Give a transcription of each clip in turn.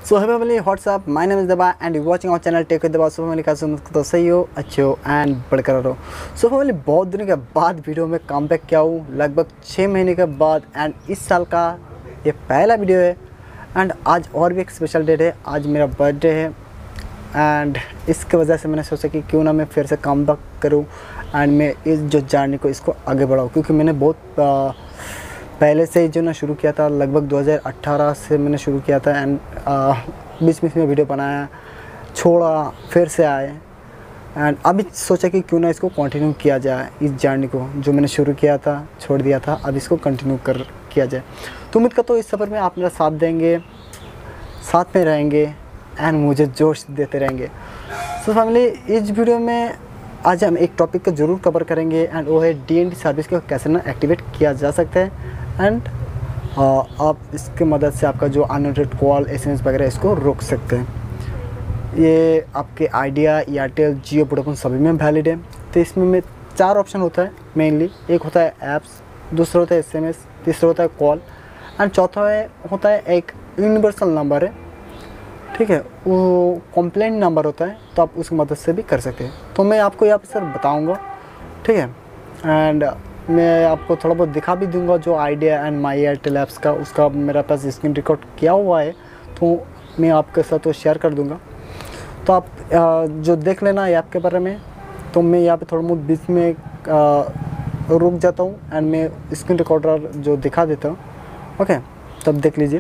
So hi family what's up, my name is दबा and you watching our channel tech with दबा। So family कैसे तो सही हो, अच्छे हो एंड बरकरार रहो। सो फैमिली बहुत दिनों के बाद वीडियो में कम बैक किया हूँ, लगभग 6 महीने के बाद, एंड इस साल का ये पहला वीडियो है। एंड आज और भी एक स्पेशल डेट है, आज मेरा बर्थडे है एंड इसके वजह से मैंने सोचा कि क्यों ना मैं फिर से कम बैक करूँ एंड मैं इस जो जर्नी को इसको आगे बढ़ाऊँ, क्योंकि मैंने बहुत पहले से ही जो ना शुरू किया था, लगभग 2018 से मैंने शुरू किया था एंड बीच बीच में वीडियो बनाया, छोड़ा, फिर से आए एंड अभी सोचा कि क्यों ना इसको कंटिन्यू किया जाए, इस जर्नी को जो मैंने शुरू किया था, छोड़ दिया था, अब इसको कंटिन्यू किया जाए। तो उम्मीद करता हूँ इस सफ़र में आप मेरा साथ देंगे, साथ में रहेंगे एंड मुझे जोश देते रहेंगे। सो फैमिली इस वीडियो में आज हम एक टॉपिक को ज़रूर कवर करेंगे एंड वो है DND सर्विस को कैसे ना एक्टिवेट किया जा सकता है एंड आप इसके मदद से आपका जो अनवांटेड कॉल SMS वगैरह इसको रोक सकते हैं। ये आपके आइडिया, एयरटेल, जियो, वोडाफोन सभी में वैलिड है। तो इसमें 4 ऑप्शन होता है मेनली। एक होता है ऐप्स, दूसरा होता है SMS, तीसरा होता है कॉल एंड चौथा होता है एक यूनिवर्सल नंबर है, ठीक है, वो कंप्लेंट नंबर होता है, तो आप उसकी मदद से भी कर सकते हैं। तो मैं आपको यहाँ पर सर बताऊँगा, ठीक है, एंड मैं आपको थोड़ा बहुत दिखा भी दूंगा जो Idea and my Airtel apps का, उसका मेरा पास स्क्रीन रिकॉर्ड किया हुआ है, तो मैं आपके साथ वो शेयर कर दूंगा। तो आप जो देख लेना ऐप के बारे में। तो मैं यहाँ पे थोड़ा बहुत बीच में रुक जाता हूँ एंड मैं स्क्रीन रिकॉर्डर जो दिखा देता हूँ, ओके, तब देख लीजिए।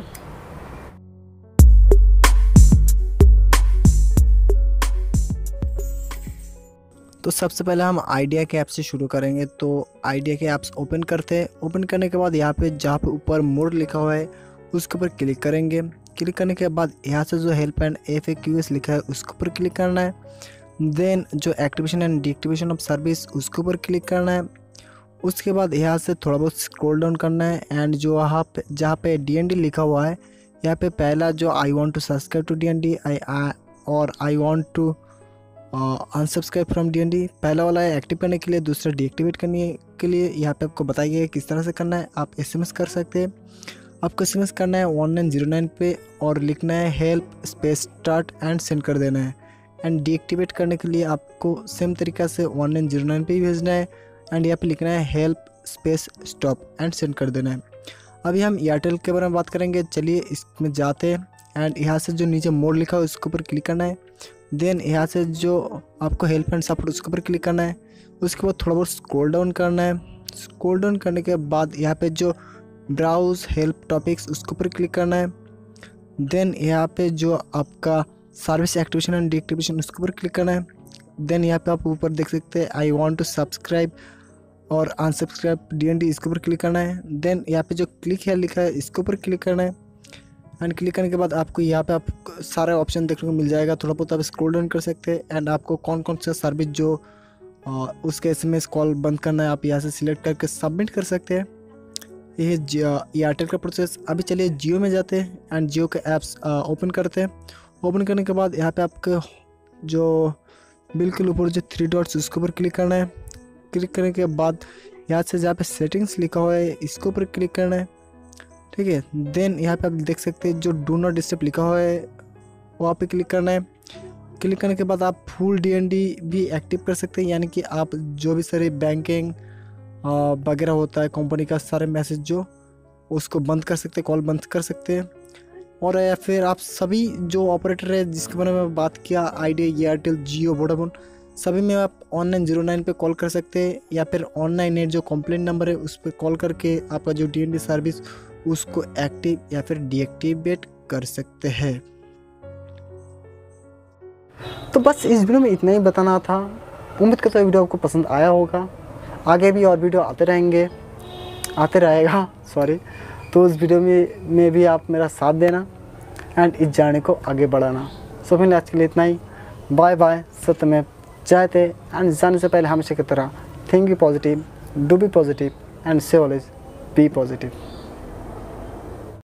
तो सबसे पहले हम आइडिया के ऐप से शुरू करेंगे। तो आइडिया के ऐप्स ओपन करते हैं। ओपन करने के बाद यहाँ पे जहाँ पे ऊपर मोर लिखा हुआ है उसके ऊपर क्लिक करेंगे। क्लिक करने के बाद यहाँ से जो हेल्प एंड FAQs लिखा है उसके ऊपर क्लिक करना है। देन जो activation and deactivation of service उसके ऊपर क्लिक करना है। उसके बाद यहाँ से थोड़ा बहुत स्क्रॉल डाउन करना है एंड जो यहाँ पे जहाँ पे DND लिखा हुआ है, यहाँ पे पहला जो I want to subscribe to DND और I want to unsubscribe from DND पहला वाला है एक्टिव करने के लिए, दूसरा डीएक्टिवेट करने के लिए यहाँ पे आपको बताया गया है किस तरह से करना है। आप SMS कर सकते हैं। आपको SMS करना है 1909 पे और लिखना है help space start and send कर देना है। एंड डीएक्टिवेट करने के लिए आपको सेम तरीका से 1909 पे ही भेजना है एंड यहाँ पे लिखना है help space stop and send कर देना है। अभी हम एयरटेल के बारे में बात करेंगे, चलिए इसमें जाते हैं एंड यहाँ से जो नीचे मोड लिखा है उसके ऊपर क्लिक करना है। देन यहाँ से जो आपको हेल्प एंड सपोर्ट उसके ऊपर क्लिक करना है। उसके बाद थोड़ा बहुत स्क्रॉल डाउन करना है। स्क्रॉल डाउन करने के बाद यहाँ पे जो ब्राउज हेल्प टॉपिक्स उसके ऊपर क्लिक करना है। देन यहाँ पे जो आपका सर्विस एक्टिवेशन एंड डीएक्टिवेशन उसके ऊपर क्लिक करना है। देन यहाँ पे आप ऊपर देख सकते हैं आई वांट टू सब्सक्राइब और अनसब्सक्राइब DND इसके ऊपर क्लिक करना है। देन यहाँ पे जो क्लिक है लिखा है इसके ऊपर क्लिक करना है एंड क्लिक करने के बाद आपको यहाँ पे आप सारे ऑप्शन देखने को मिल जाएगा। थोड़ा बहुत आप स्क्रॉल डाउन कर सकते हैं एंड आपको कौन कौन सा सर्विस जो उसके SMS कॉल बंद करना है आप यहाँ से सिलेक्ट करके सबमिट कर सकते हैं। ये है एयरटेल का प्रोसेस। अभी चलिए जियो में जाते हैं एंड जियो के ऐप्स ओपन करते हैं। ओपन करने के बाद यहाँ पे आपको जो बिल्कुल ऊपर जो 3 डॉट्स उसके ऊपर क्लिक करना है। क्लिक करने के बाद यहाँ से जहाँ पे सेटिंग्स लिखा हुआ है इसके ऊपर क्लिक करना है, ठीक है। देन यहाँ पे आप देख सकते हैं जो डू नॉट डिस्टर्ब लिखा हुआ है वहाँ पे क्लिक करना है। क्लिक करने के बाद आप फुल DND भी एक्टिव कर सकते हैं, यानी कि आप जो भी सारे बैंकिंग वगैरह होता है कंपनी का सारे मैसेज जो उसको बंद कर सकते हैं, कॉल बंद कर सकते हैं। और या फिर आप सभी जो ऑपरेटर है जिसके बारे में बात किया, आइडिया, एयरटेल, जियो, वोडाफोन, सभी में आप 1909 पे कॉल कर सकते हैं या फिर 198 जो कंप्लेंट नंबर है उस पर कॉल करके आपका जो DND सर्विस उसको एक्टिव या फिर डीएक्टिवेट कर सकते हैं। तो बस इस वीडियो में इतना ही बताना था। उम्मीद करता हूँ वीडियो आपको पसंद आया होगा। आगे भी और वीडियो आते रहेगा सॉरी। तो उस वीडियो में भी आप मेरा साथ देना एंड इस जर्नी को आगे बढ़ाना। सो फिर आज के लिए इतना ही। Bye bye. सत्य में चाहते एंड जाने से पहले हमेशा की तरह think be positive, do be positive and say always be positive.